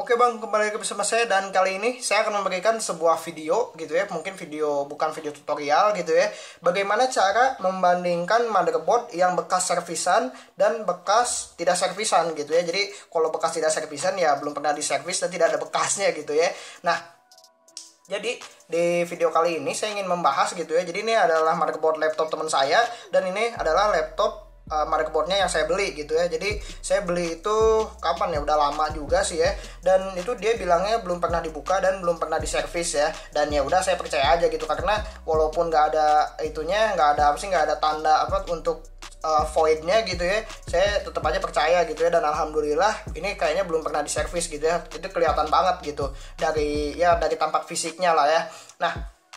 Oke bang, kembali lagi bersama saya dan kali ini saya akan memberikan sebuah video gitu ya, mungkin video bukan video tutorial gitu ya, bagaimana cara membandingkan motherboard yang bekas servisan dan bekas tidak servisan gitu ya. Jadi kalau bekas tidak servisan ya belum pernah diservis dan tidak ada bekasnya gitu ya. Nah, jadi di video kali ini saya ingin membahas gitu ya. Jadi ini adalah motherboard laptop teman saya dan ini adalah laptop motherboardnya yang saya beli gitu ya. Jadi saya beli itu kapan ya, udah lama juga sih ya, dan itu dia bilangnya belum pernah dibuka dan belum pernah diservis ya. Dan ya udah saya percaya aja gitu, karena walaupun nggak ada itunya, nggak ada tanda apa untuk voidnya gitu ya, saya tetap aja percaya gitu ya. Dan alhamdulillah ini kayaknya belum pernah diservis gitu ya, itu kelihatan banget gitu dari tampak fisiknya lah ya. Nah,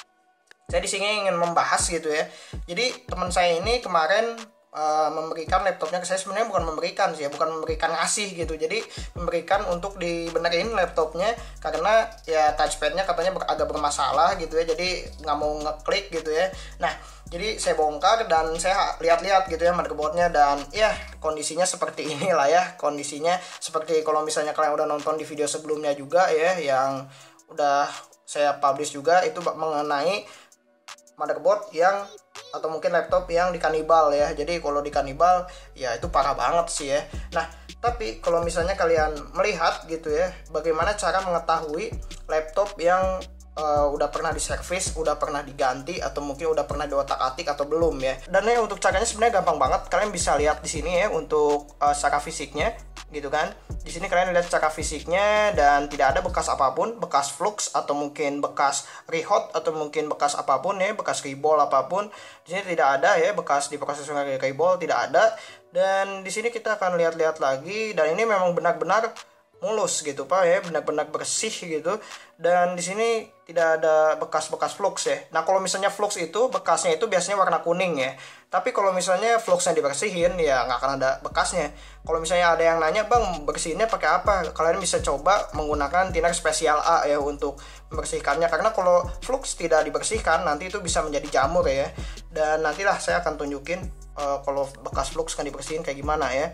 saya di sini ingin membahas gitu ya. Jadi teman saya ini kemarin memberikan laptopnya ke saya. Sebenarnya bukan memberikan sih ya, bukan memberikan, ngasih gitu. Jadi memberikan untuk dibenerin laptopnya karena ya touchpadnya katanya agak bermasalah gitu ya, jadi nggak mau ngeklik gitu ya. Nah, jadi saya bongkar dan saya lihat-lihat gitu ya motherboardnya, dan ya kondisinya seperti inilah ya. Kondisinya seperti kalau misalnya kalian udah nonton di video sebelumnya juga ya, yang udah saya publish juga, itu mengenai motherboard yang atau mungkin laptop yang dikanibal ya. Jadi kalau dikanibal ya itu parah banget sih ya. Nah, tapi kalau misalnya kalian melihat gitu ya, bagaimana cara mengetahui laptop yang udah pernah diservis, udah pernah diganti, atau mungkin udah pernah diotak-atik atau belum ya. Dan ya untuk caranya sebenarnya gampang banget. Kalian bisa lihat di sini ya untuk secara fisiknya gitu kan. Di sini kalian lihat secara fisiknya dan tidak ada bekas apapun, bekas flux atau mungkin bekas rehot atau mungkin bekas apapun ya, bekas keyboard apapun. Di sini tidak ada ya, bekas diproses dengan keyboard tidak ada. Dan di sini kita akan lihat-lihat lagi, dan ini memang benar-benar mulus gitu Pak ya, benar-benar bersih gitu. Dan di sini tidak ada bekas-bekas flux ya. Nah, kalau misalnya flux itu bekasnya itu biasanya warna kuning ya. Tapi kalau misalnya fluxnya dibersihin ya nggak akan ada bekasnya. Kalau misalnya ada yang nanya, "Bang, bersihinnya pakai apa?" Kalian bisa coba menggunakan thinner spesial A ya untuk membersihkannya, karena kalau flux tidak dibersihkan nanti itu bisa menjadi jamur ya. Dan nantilah saya akan tunjukin kalau bekas flux kan dibersihin kayak gimana ya.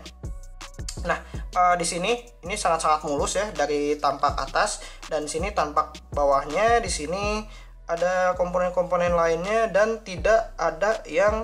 Nah, di sini ini sangat-sangat mulus ya dari tampak atas, dan di sini tampak bawahnya. Di sini ada komponen-komponen lainnya dan tidak ada yang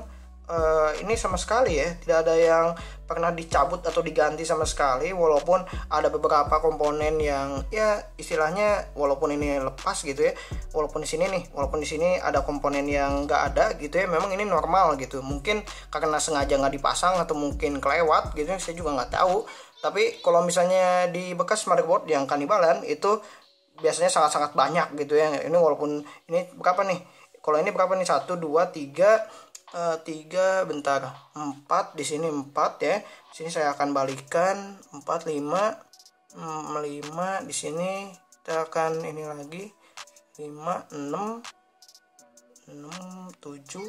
ini sama sekali ya, tidak ada yang pernah dicabut atau diganti sama sekali. Walaupun ada beberapa komponen yang ya istilahnya walaupun ini lepas gitu ya, walaupun di sini ada komponen yang nggak ada gitu ya, memang ini normal gitu. Mungkin karena sengaja nggak dipasang atau mungkin kelewat gitu, saya juga nggak tahu. Tapi kalau misalnya di bekas motherboard yang kanibalan itu biasanya sangat-sangat banyak gitu ya. Ini walaupun ini berapa nih? Kalau ini berapa nih? 1, 2, 3, 4 di sini 4 ya. Di sini saya akan balikan 4, 5 di sini kita akan ini lagi 5, 6, 7,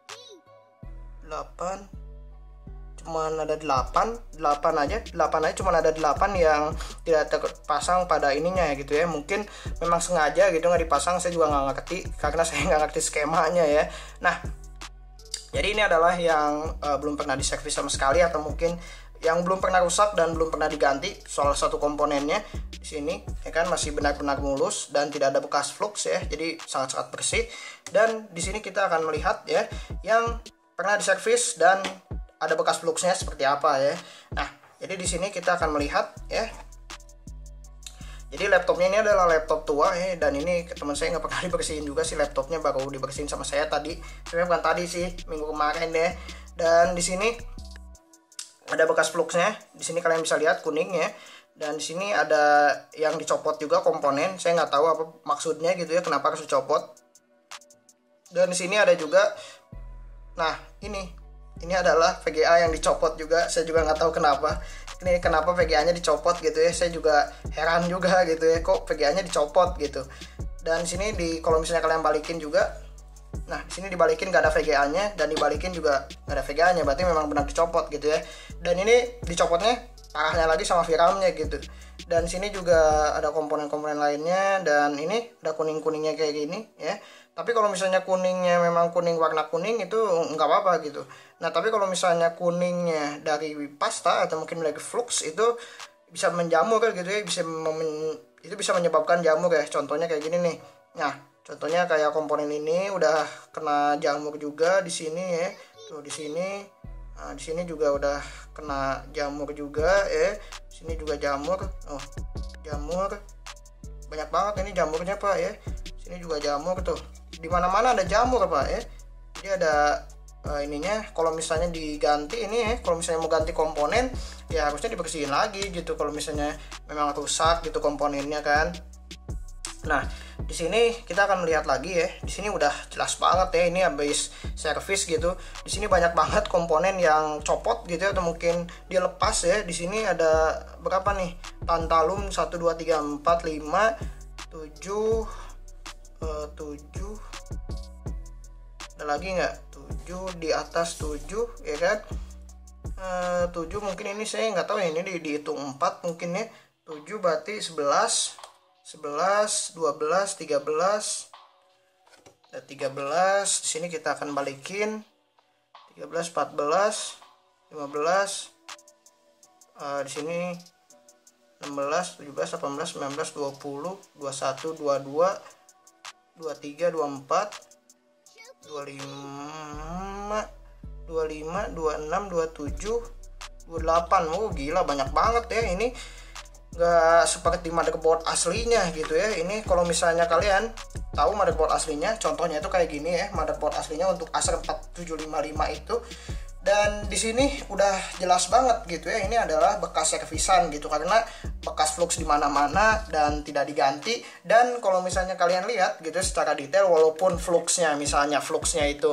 8. Cuman ada 8 aja cuman ada 8 yang tidak terpasang pada ininya gitu ya. Mungkin memang sengaja gitu nggak dipasang, saya juga nggak ngerti karena saya nggak ngerti skemanya ya. Nah, jadi ini adalah yang belum pernah diservis sama sekali, atau mungkin yang belum pernah rusak dan belum pernah diganti salah satu komponennya. Di sini ya kan masih benar-benar mulus dan tidak ada bekas flux ya, jadi sangat-sangat bersih. Dan di sini kita akan melihat ya yang pernah diservis dan ada bekas fluxnya seperti apa ya. Nah, jadi di sini kita akan melihat ya. Jadi laptopnya ini adalah laptop tua ya, dan ini teman saya nggak pernah dibersihin juga sih laptopnya, baru dibersihin sama saya tadi. Sebenarnya bukan tadi sih, minggu kemarin deh. Dan di sini ada bekas fluxnya. Di sini kalian bisa lihat kuning ya. Dan di sini ada yang dicopot juga komponen. Saya nggak tahu apa maksudnya gitu ya, kenapa harus dicopot. Dan di sini ada juga, nah ini adalah VGA yang dicopot juga. Saya juga nggak tahu kenapa. Ini kenapa VGA-nya dicopot gitu ya. Saya juga heran juga gitu ya, kok VGA-nya dicopot gitu. Dan di sini kalau misalnya kalian balikin juga, nah di sini dibalikin nggak ada VGA-nya, dan dibalikin juga nggak ada VGA-nya, berarti memang benar dicopot gitu ya. Dan ini dicopotnya parahnya lagi sama VRAM-nya gitu. Dan di sini juga ada komponen-komponen lainnya, dan ini ada kuning-kuningnya kayak gini ya. Tapi kalau misalnya kuningnya memang kuning warna kuning itu nggak apa-apa gitu. Nah, tapi kalau misalnya kuningnya dari pasta atau mungkin dari flux itu bisa menjamur gitu ya, bisa itu bisa menyebabkan jamur ya. Contohnya kayak gini nih. Nah, contohnya kayak komponen ini udah kena jamur juga di sini ya. Tuh di sini. Nah, di sini juga udah kena jamur juga ya. Sini juga jamur. Oh, jamur. Banyak banget ini jamurnya, Pak ya. Sini juga jamur tuh. Di mana-mana ada jamur, Pak ya. Jadi ada ininya, kalau misalnya diganti ini ya, kalau misalnya mau ganti komponen ya harusnya dibersihin lagi gitu kalau misalnya memang rusak gitu komponennya kan. Nah, di sini kita akan melihat lagi ya. Di sini udah jelas banget ya, ini habis servis gitu. Di sini banyak banget komponen yang copot gitu ya, atau mungkin dia lepas ya. Di sini ada berapa nih? Tantalum 1 2 3 4 5 7 ada lagi nggak? 7 di atas 7 ya kan. 7 mungkin ini saya nggak tahu ya, ini dihitung 4 mungkin ya. 7 berarti 11 12 13 ada 13. Di sini kita akan balikin 13 14 15 di sini 16 17 18 19 20 21 22 23 24 25 26 27 28. Oh gila, banyak banget ya. Ini nggak seperti motherboard aslinya gitu ya. Ini kalau misalnya kalian tahu motherboard aslinya, contohnya itu kayak gini ya, motherboard aslinya untuk Acer 4755 itu. Dan di sini udah jelas banget gitu ya, ini adalah bekas servisan gitu, karena bekas flux di mana-mana dan tidak diganti. Dan kalau misalnya kalian lihat gitu secara detail, walaupun fluxnya itu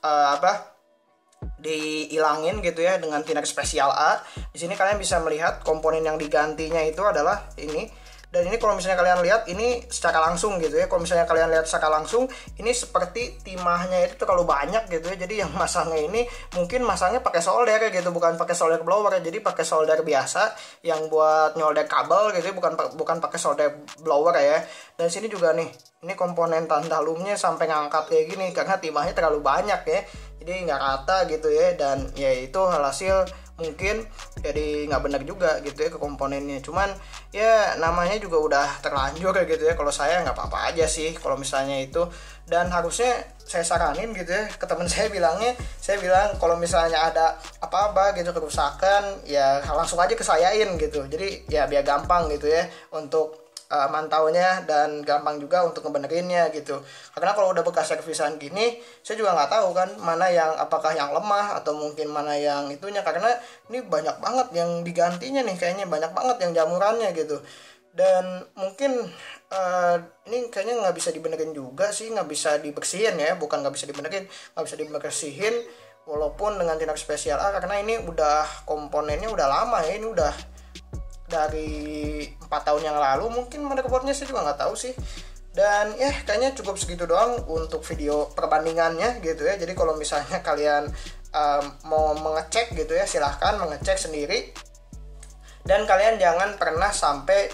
dihilangin gitu ya dengan tindak spesial A, di sini kalian bisa melihat komponen yang digantinya itu adalah ini. Dan ini kalau misalnya kalian lihat ini secara langsung gitu ya, kalau misalnya kalian lihat secara langsung ini seperti timahnya itu terlalu banyak gitu ya. Jadi yang masangnya ini mungkin masangnya pakai solder gitu, bukan pakai solder blower ya. Jadi pakai solder biasa yang buat nyolder kabel gitu ya, bukan pakai solder blower ya. Dan sini juga nih, ini komponen tantalumnya sampai ngangkat kayak gini karena timahnya terlalu banyak ya. Jadi nggak rata gitu ya, dan ya itu hasil mungkin jadi nggak benar juga gitu ya ke komponennya. Cuman ya namanya juga udah terlanjur gitu ya. Kalau saya nggak apa-apa aja sih kalau misalnya itu. Dan harusnya saya saranin gitu ya ke teman saya bilang kalau misalnya ada apa-apa gitu kerusakan ya langsung aja ke sayain gitu. Jadi ya biar gampang gitu ya untuk mantaunya, dan gampang juga untuk ngebenerinnya gitu. Karena kalau udah bekas servisan gini, saya juga nggak tahu kan mana yang, apakah yang lemah atau mungkin mana yang itunya, karena ini banyak banget yang digantinya nih, kayaknya banyak banget yang jamurannya gitu. Dan mungkin ini kayaknya nggak bisa dibenerin juga sih, nggak bisa dibersihin ya, bukan nggak bisa dibenerin, nggak bisa dibersihin walaupun dengan tindak spesial A, karena ini udah komponennya udah lama ya, ini udah dari 4 tahun yang lalu mungkin motherboardnya, saya juga nggak tahu sih. Dan ya kayaknya cukup segitu doang untuk video perbandingannya gitu ya. Jadi kalau misalnya kalian mau mengecek gitu ya, silahkan mengecek sendiri. Dan kalian jangan pernah sampai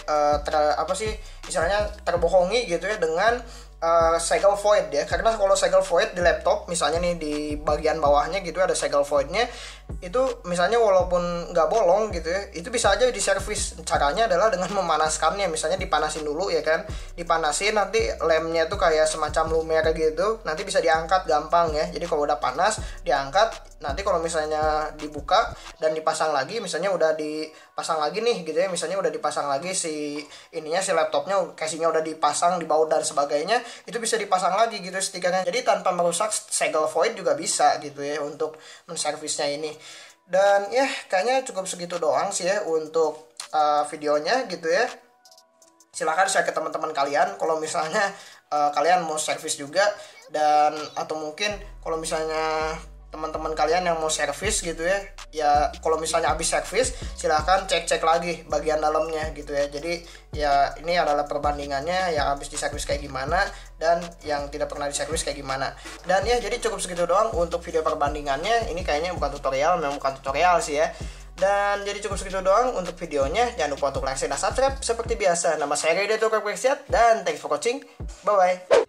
terbohongi gitu ya dengan segel void ya. Karena kalau segel void di laptop misalnya nih, di bagian bawahnya gitu ada segel voidnya, itu misalnya walaupun nggak bolong gitu ya, itu bisa aja diservis. Caranya adalah dengan memanaskannya, misalnya dipanasin dulu ya kan, dipanasin, nanti lemnya tuh kayak semacam lumer gitu, nanti bisa diangkat gampang ya. Jadi kalau udah panas diangkat, nanti kalau misalnya dibuka dan dipasang lagi, misalnya udah dipasang lagi nih gitu ya, misalnya udah dipasang lagi si laptopnya, casingnya udah dipasang di baut dan sebagainya, itu bisa dipasang lagi gitu stikernya. Jadi tanpa merusak segel void juga bisa gitu ya untuk menservisnya ini. Dan ya kayaknya cukup segitu doang sih ya untuk videonya gitu ya. Silahkan share ke teman-teman kalian kalau misalnya kalian mau servis juga, dan atau mungkin kalau misalnya teman-teman kalian yang mau servis gitu ya, ya kalau misalnya habis servis silahkan cek lagi bagian dalamnya gitu ya. Jadi ya ini adalah perbandingannya yang habis diservis kayak gimana dan yang tidak pernah diservis kayak gimana. Dan ya jadi cukup segitu doang untuk video perbandingannya. Ini kayaknya bukan tutorial, memang bukan tutorial sih ya. Dan jadi cukup segitu doang untuk videonya. Jangan lupa untuk like, share, dan subscribe seperti biasa. Nama saya Ridho Tukar Bersiat, dan thanks for watching. Bye bye.